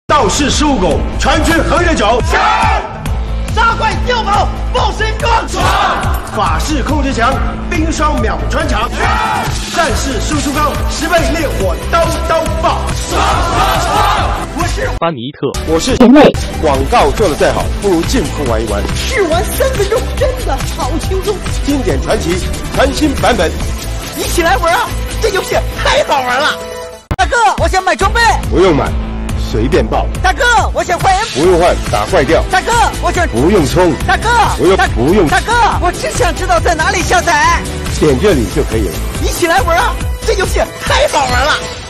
道士15狗，全军横着走。 杀怪碉堡，爆神光。 法式控制强，冰霜秒穿墙。战士输出高，10倍烈火刀刀爆。 我是巴尼特， 我是前卫。 广告做得再好，不如进铺玩一玩。 试玩3分钟，真的好轻松。 经典传奇，全新版本， 一起来玩啊！这游戏太好玩了。大哥，我想买装备。 不用买，随便报。 大哥，我想换 M。 不用换，打怪掉。 大哥，我想不用充。 大哥， 不用。 大哥，我只想知道在哪里下载。 点这里就可以了。 一起来玩啊！这游戏太好玩了。